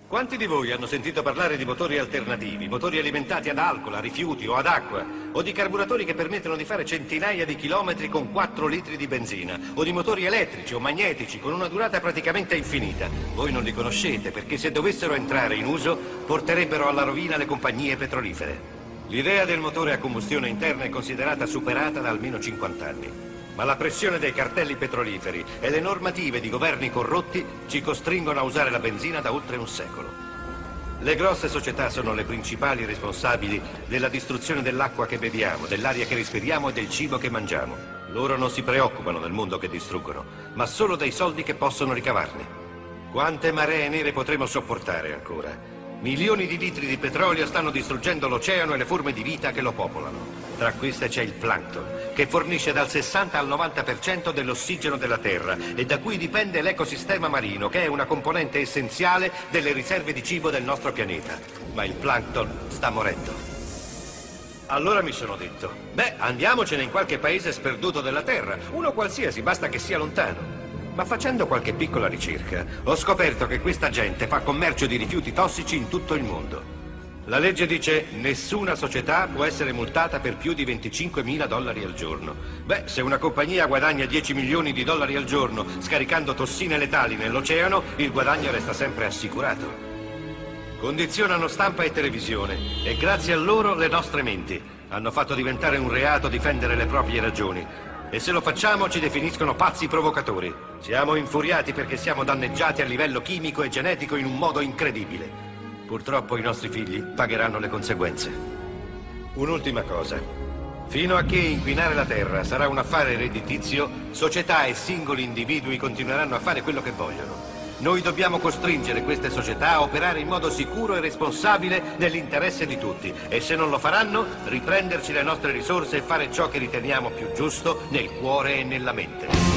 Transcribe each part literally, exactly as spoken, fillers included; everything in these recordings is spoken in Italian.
Quanti di voi hanno sentito parlare di motori alternativi, motori alimentati ad alcol, a rifiuti o ad acqua, o di carburatori che permettono di fare centinaia di chilometri con quattro litri di benzina, o di motori elettrici o magnetici con una durata praticamente infinita? Voi non li conoscete perché se dovessero entrare in uso porterebbero alla rovina le compagnie petrolifere. L'idea del motore a combustione interna è considerata superata da almeno cinquanta anni. Ma la pressione dei cartelli petroliferi e le normative di governi corrotti ci costringono a usare la benzina da oltre un secolo. Le grosse società sono le principali responsabili della distruzione dell'acqua che beviamo, dell'aria che respiriamo e del cibo che mangiamo. Loro non si preoccupano del mondo che distruggono, ma solo dei soldi che possono ricavarne. Quante maree nere potremo sopportare ancora? Milioni di litri di petrolio stanno distruggendo l'oceano e le forme di vita che lo popolano. Tra queste c'è il plancton, che fornisce dal sessanta al novanta per cento dell'ossigeno della Terra e da cui dipende l'ecosistema marino, che è una componente essenziale delle riserve di cibo del nostro pianeta. Ma il plancton sta morendo. Allora mi sono detto, beh, andiamocene in qualche paese sperduto della Terra, uno qualsiasi, basta che sia lontano. Ma facendo qualche piccola ricerca, ho scoperto che questa gente fa commercio di rifiuti tossici in tutto il mondo. La legge dice nessuna società può essere multata per più di venticinquemila dollari al giorno. Beh, se una compagnia guadagna dieci milioni di dollari al giorno scaricando tossine letali nell'oceano, il guadagno resta sempre assicurato. Condizionano stampa e televisione e grazie a loro le nostre menti hanno fatto diventare un reato difendere le proprie ragioni. E se lo facciamo ci definiscono pazzi provocatori. Siamo infuriati perché siamo danneggiati a livello chimico e genetico in un modo incredibile. Purtroppo i nostri figli pagheranno le conseguenze. Un'ultima cosa. Fino a che inquinare la terra sarà un affare redditizio, società e singoli individui continueranno a fare quello che vogliono. Noi dobbiamo costringere queste società a operare in modo sicuro e responsabile nell'interesse di tutti. E se non lo faranno, riprenderci le nostre risorse e fare ciò che riteniamo più giusto nel cuore e nella mente.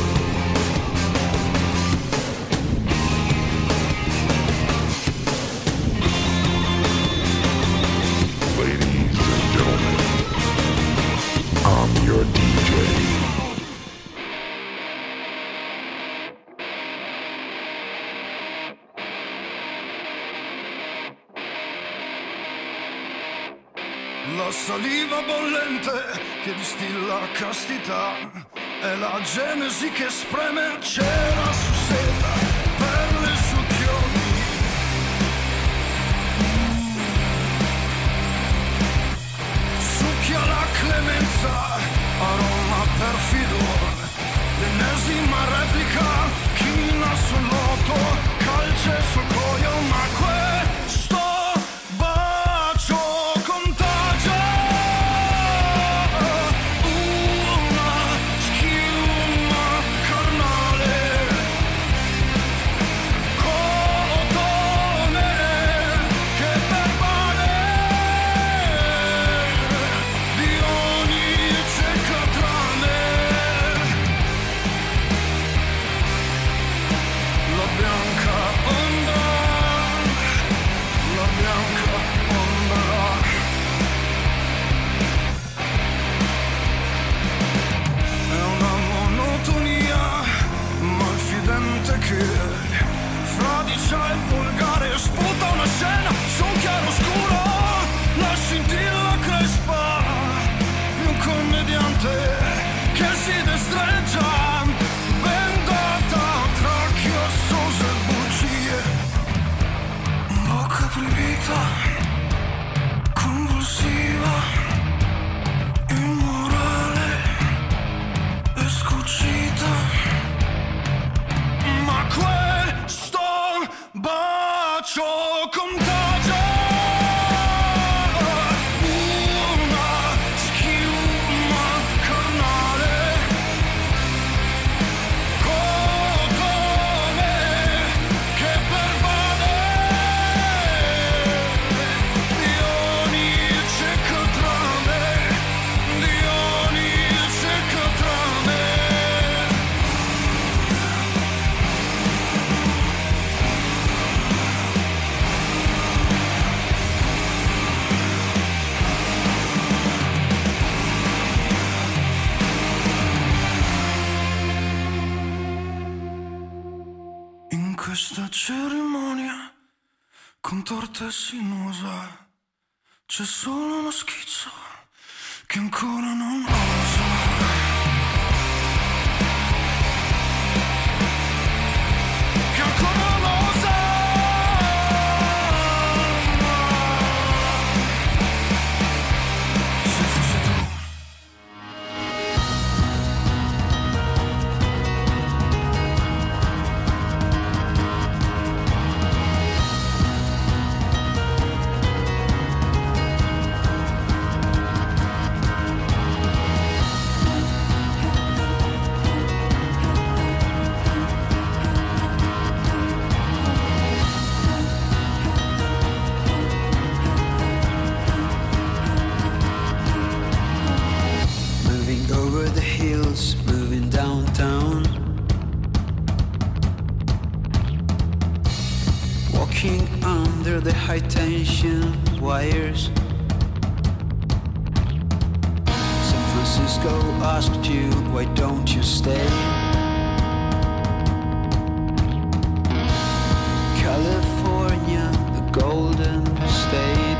La saliva bollente che distilla castità è la genesi che spreme cera su seta perle su chiodi. Succhia la clemenza, aroma perfido, l'ennesima replica, china sul loto, calce sul cuoio, ma questo bacio contagia. Fradicia e volgare sputa una scena su un chiaro scuro, la scintilla crespa di un commediante che si destreggia, bendata tra chiassose bugie, bocca proibita, convulsiva, immorale e scucita. Ma questo bacio contagia. Una schiuma carnale, cotone che pervade di ogni cieca trame, di ogni cieca trame. In questa cerimonia contorta e sinuosa. C'è solo uno schizzo che ancora non osa. Che ancora non osa. Se fossi tu. Moving downtown, walking under the high tension wires. San Francisco asked you, why don't you stay? California, the Golden State.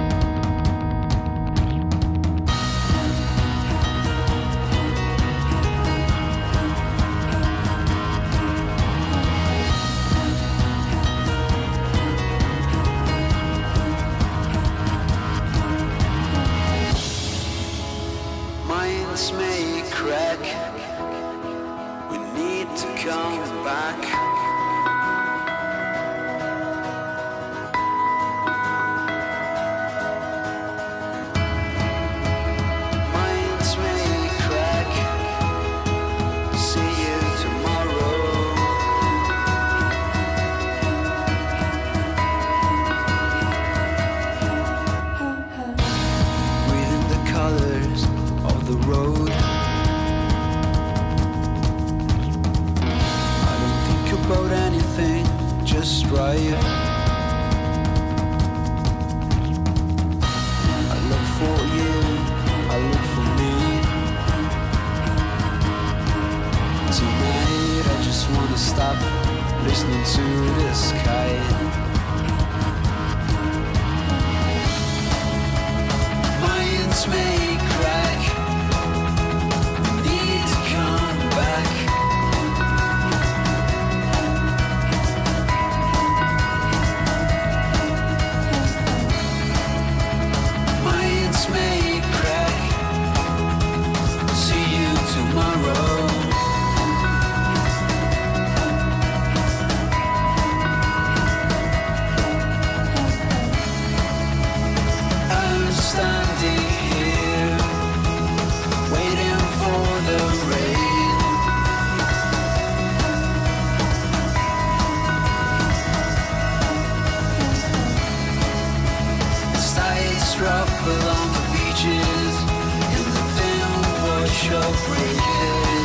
May crack, we need to come back. Minds may crack, see you tomorrow. Breathing the colors of the road. I don't think about anything, just drive. I look for you, I look for me. Tonight I just wanna stop listening to the sky. Minds may crack, need to come back. Minds may crack, see you tomorrow. I'm standing here, waiting for the rain. Tides drop along the beaches, and the film wash up bridges.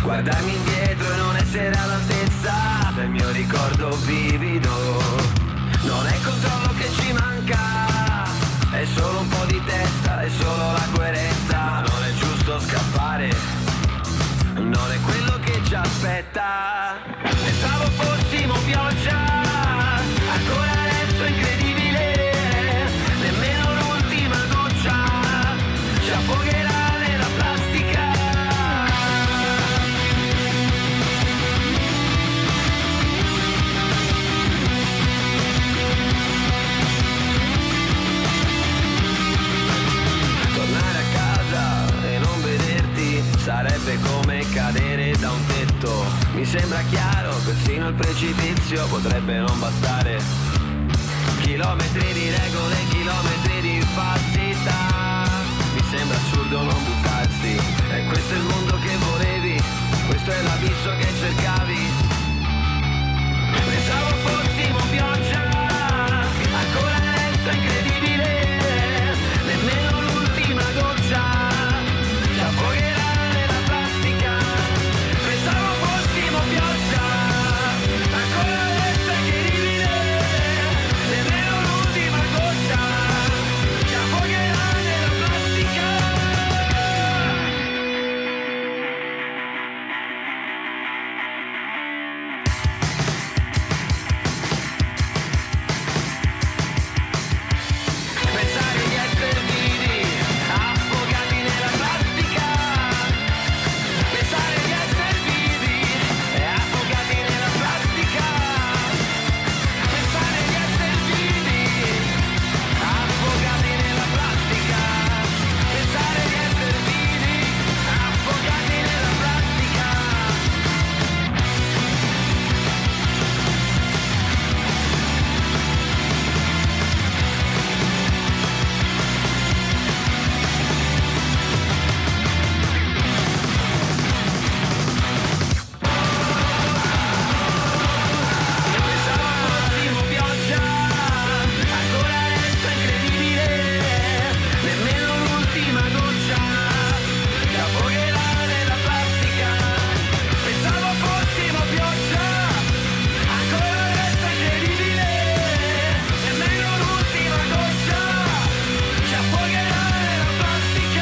guardarmi indietro e non essere all'altezza del mio ricordo vivido. Non è il controllo che ci manca, è solo un po' di testa, è solo la coerenza. Non è giusto scappare, non è quello che ci aspetta. Pensavo fossimo pioggia, ancora adesso è incredibile, nemmeno l'ultima goccia ci affogherà nella plastica. Tornare a casa e non vederti sarebbe come cadere da un tetto. Mi sembra chiaro, persino il precipizio potrebbe non bastare. Chilometri di regole, chilometri di falsità. Mi sembra assurdo non buttarsi. E questo è il mondo che volevi, questo è l'abisso che cercavi. Pensavo fossimo pioggia, ancora adesso è incredibile, nemmeno l'ultima goccia ci affogherà nella plastica. Pensavo fossimo pioggia, ancora adesso è incredibile, nemmeno l'ultima goccia ci affogherà nella plastica. Pensare di essere vivi, affogati nella plastica. Pensare di essere vivi, affogati nella plastica. Pensare di essere vivi, affogati nella plastica. Pensare di essere vivi, affogati nella plastica. Pensavo fossimo pioggia, ancora adesso è incredibile, nemmeno l'ultima goccia ci affogherà nella plastica. Pensavo fossimo pioggia, ancora adesso è incredibile, nemmeno l'ultima goccia ci affogherà nella plastica.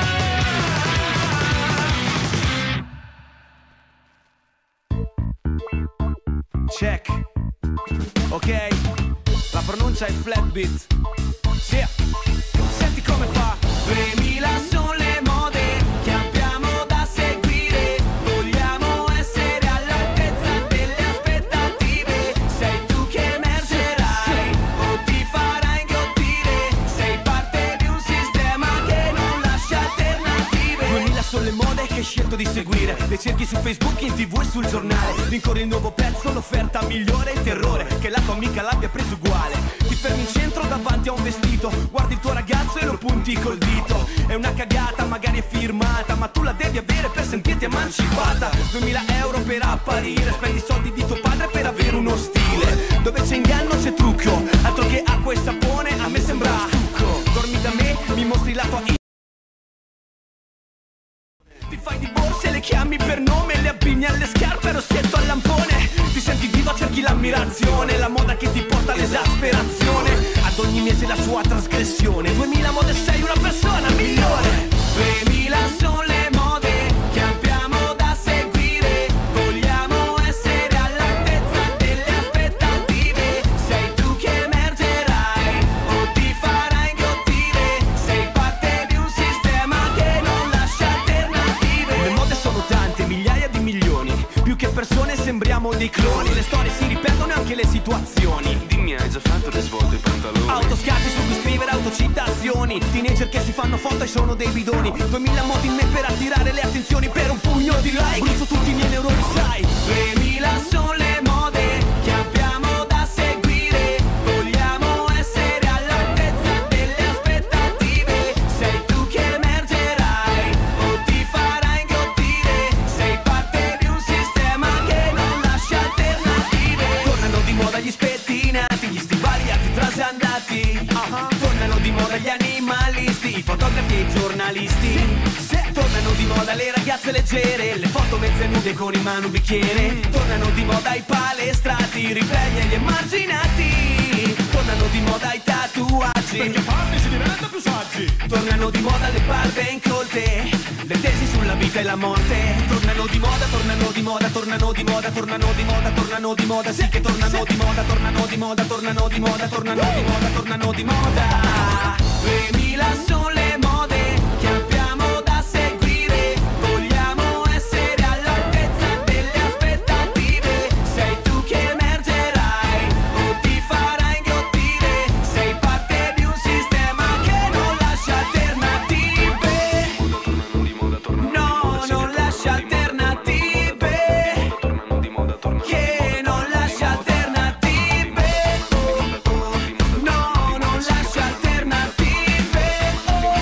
Check. Ok, la pronuncia è flat beat. Yeah. Senti come fa. duemila sono le mode che abbiamo da seguire. Vogliamo essere all'altezza delle aspettative. Sei tu che emergerai o ti farai inghiottire. Sei parte di un sistema che non lascia alternative. duemila sono le mode che hai scelto di seguire. Le cerchi su Facebook, in tv e sul giornale. Rincorri il nuovo pezzo, l'offerta migliore, il terrore che la tua amica l'abbia preso uguale. Ti fermi in centro davanti a un vestito, guardi il tuo ragazzo e lo punti col dito. È una cagata, magari è firmata, ma tu la devi avere per sentirti emancipata. duemila euro per apparire, spendi i soldi di tuo padre per avere uno stile. Dove c'è inganno c'è trucco, altro che acqua e sapone, a me sembra stucco. Dormi da me, mi mostri la tua. Ti fai di borse, le chiami per nome, le abbini alle scarpe, il rossetto al lampone. Ti senti viva, cerchi l'ammirazione, la moda che ti porta all'esasperazione. Ad ogni mese la sua trasgressione. duemila mode, sei una persona migliore. duemila sono le mode che abbiamo da seguire. Vogliamo essere all'altezza delle aspettative. Sei tu che emergerai o ti farai inghiottire. Sei parte di un sistema che non lascia alternative. Le mode sono tante, migliaia di milioni. Più che persone sembriamo dei cloni. Le storie si ripetono e anche le situazioni. Dimmi, hai già fatto le svolte ai pantaloni? Autoscatti su cui scrivere autocitazioni. Teenager che si fanno foto e sono dei bidoni. duemila modi in me per attirare le attenzioni. Per un pugno di like brucio tutti i miei neuroni, sai. duemila sono le mode che abbiamo da seguire. Vogliamo essere all'altezza delle aspettative. Sei tu che emergerai o ti farai inghiottire. Sei parte di un sistema che non lascia alternative. Tornano di moda gli spettinati, gli stivaliati trasandati. Uh-huh. Tornano di moda gli animalisti, i fotografi e i giornalisti. Sì, sì. Tornano di moda moda le ragazze leggere, le foto mezze nude con in mano un bicchiere. Tornano di moda i palestrati, i ribelli e gli emarginati. Tornano di moda i tatuaggi, perché farli si diventa più saggi. Tornano di moda le barbe incolte, le tesi sulla vita e la morte. Tornano di moda, tornano di moda, tornano di moda, tornano di moda, tornano di moda. Sì che tornano di moda, tornano di moda, tornano di moda, tornano di moda, tornano di moda. duemila sono le mode che abbiamo da seguire. Vogliamo essere all'altezza delle aspettative. Sei tu che emergerai o ti farai inghiottire. Sei parte di un sistema che non lascia alternative. No, non lascia alternative. Che non lascia alternative. No, non lascia alternative. Oh.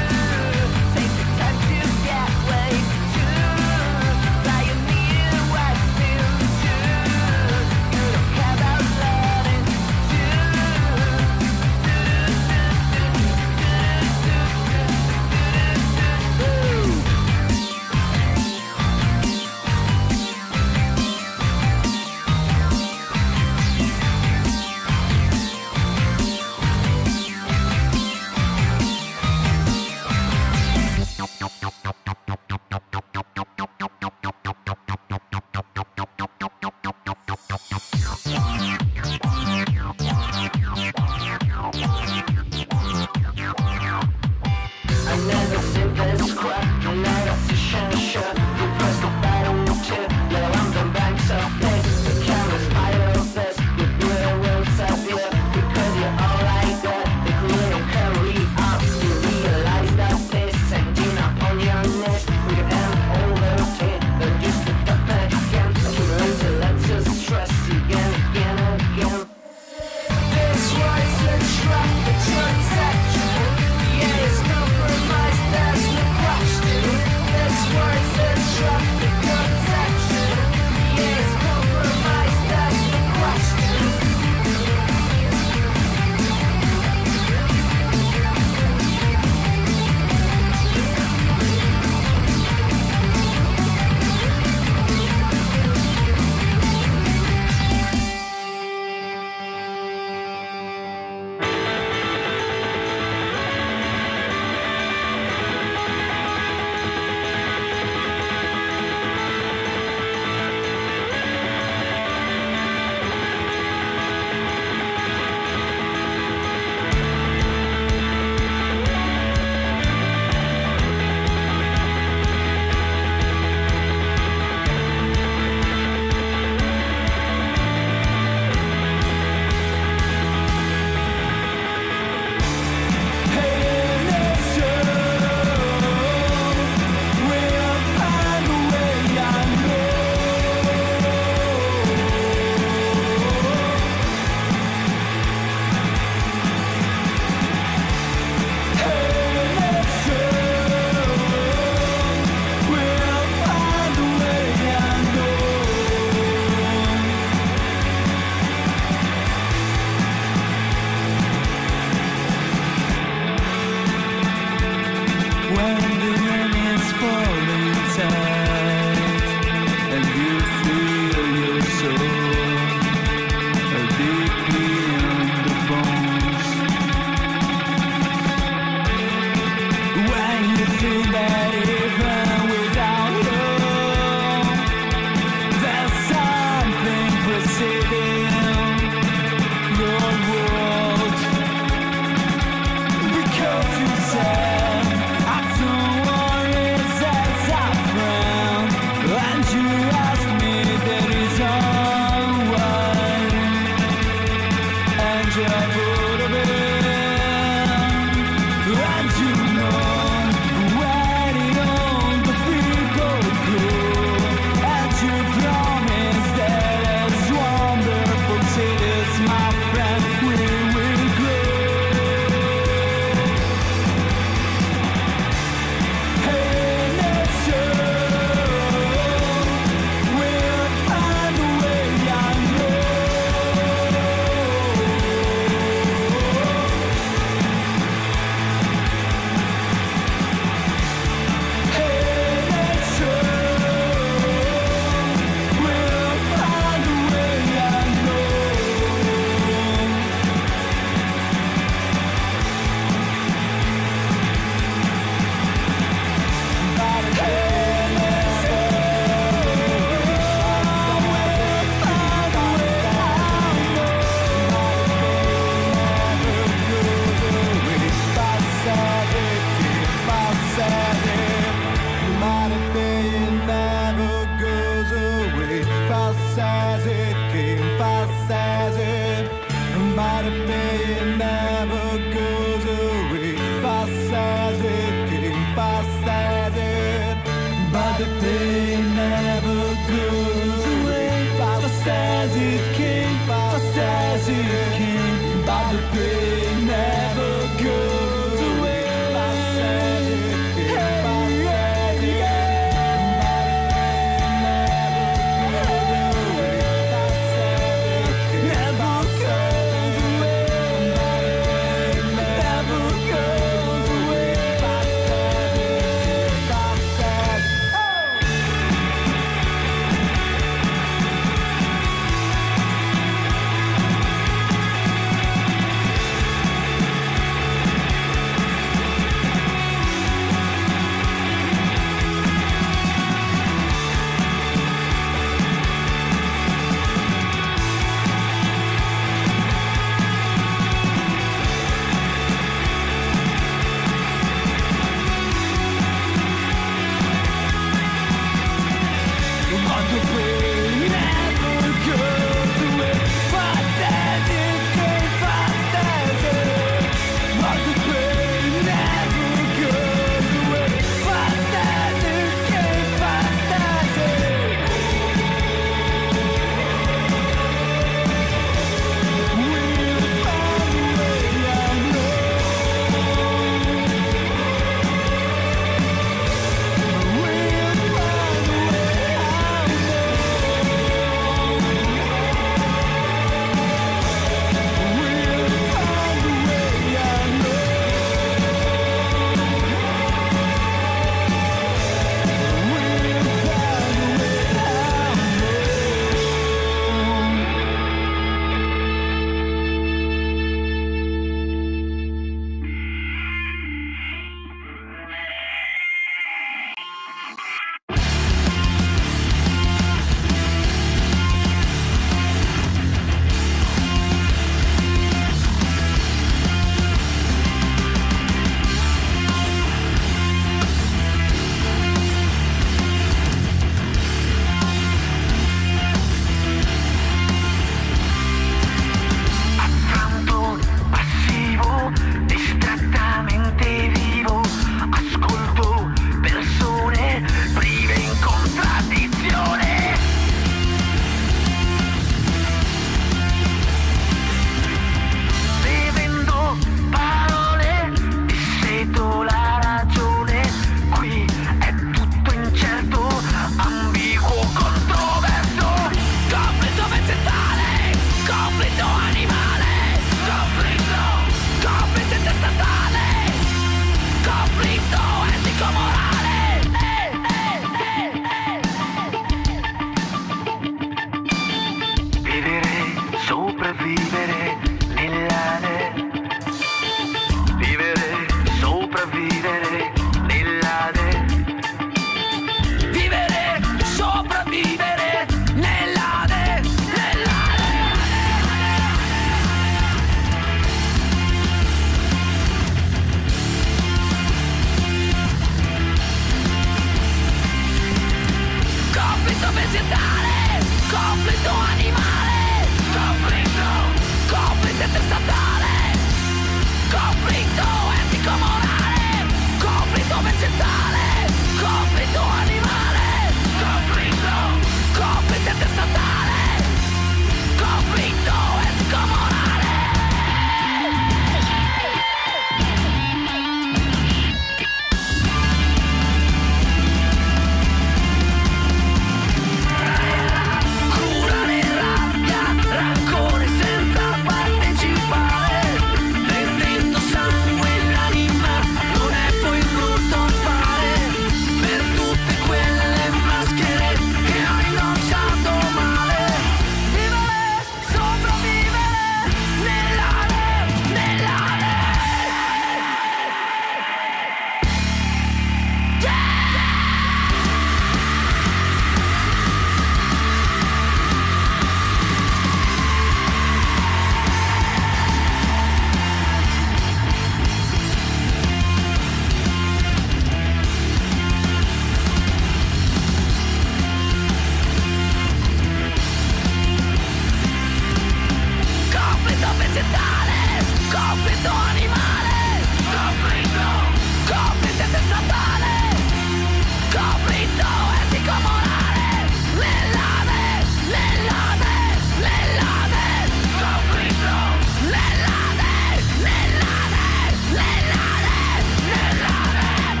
istinto animale. Conflitto, conflitto statale. Conflitto etico-morale. Nell'ade, nell'ade, nell'ade. Conflitto, nell'ade, nell'ade, nell'ade, nell'ade.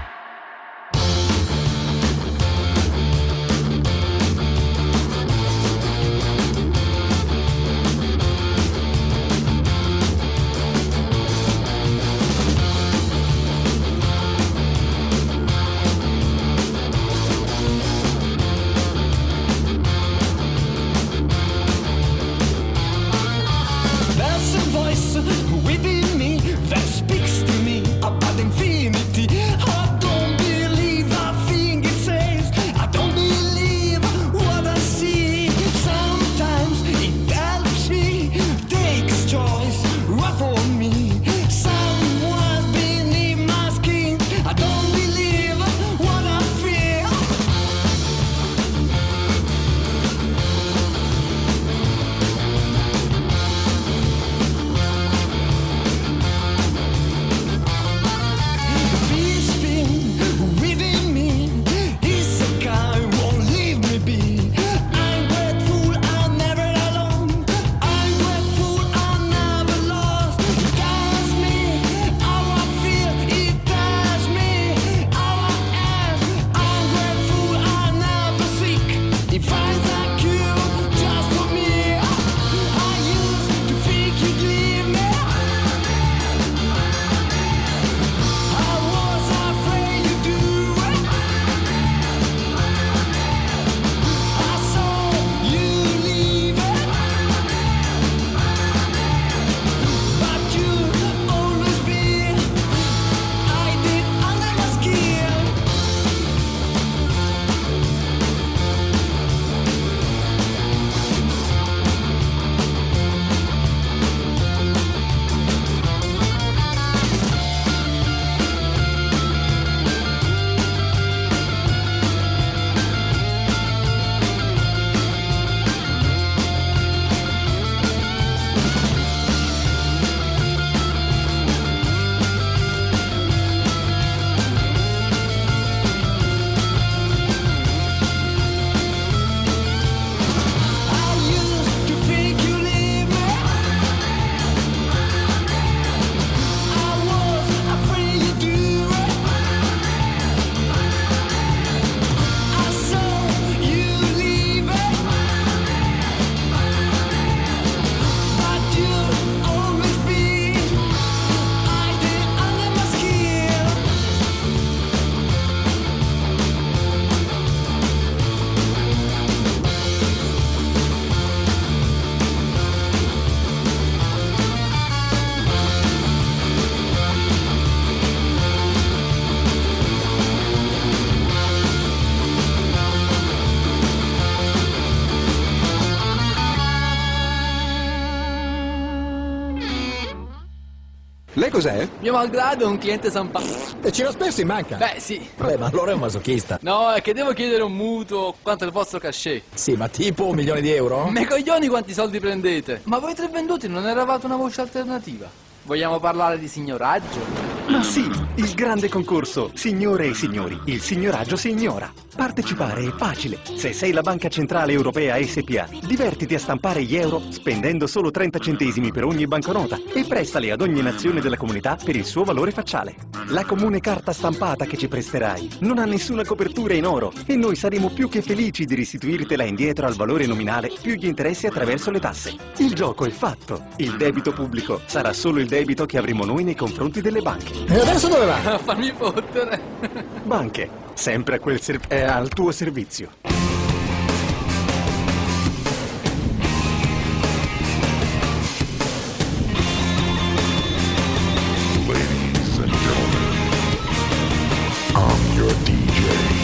There's a voice within me that speaks to me about infinity. I don't believe a thing it says. I don't believe what I see. Sometimes it helps me, takes choice right for me. Someone's beneath my skin. I don't believe what I feel. This thing within me is a kind won't leave me be. I'm grateful I'm never alone. I'm grateful I'm never lost. It tells me how I feel. It tells me how I am. I'm grateful I'm never sick. It finds a cure just for me. I used to think you'd leave me. I was afraid you'd do it. I saw you leave it, but you'd always be. I did under my skin. I used to think you leave me. I was afraid you'd do it. I saw you leave it, but you'd always be. I did under my skin. Lei cos'è? Mio malgrado è un cliente San Paolo. E ce l'ho spesso in banca? Beh, sì. Vabbè, ma allora è un masochista. No, è che devo chiedere un mutuo. Quanto è il vostro cachet? Sì, ma tipo un milione di euro? Me coglioni quanti soldi prendete? Ma voi tre venduti non eravate una voce alternativa? Vogliamo parlare di signoraggio? Ma sì, il grande concorso. Signore e signori, il signoraggio signora. Partecipare è facile. Se sei la Banca Centrale Europea S P A, divertiti a stampare gli euro spendendo solo trenta centesimi per ogni banconota e prestali ad ogni nazione della comunità per il suo valore facciale. La comune carta stampata che ci presterai non ha nessuna copertura in oro e noi saremo più che felici di restituirtela indietro al valore nominale più gli interessi attraverso le tasse. Il gioco è fatto. Il debito pubblico sarà solo il debito che avremo noi nei confronti delle banche. E adesso dove va? Fammi fottere. Banche, sempre a quel ser- è al tuo servizio. Ladies and gentlemen, I'm your D J.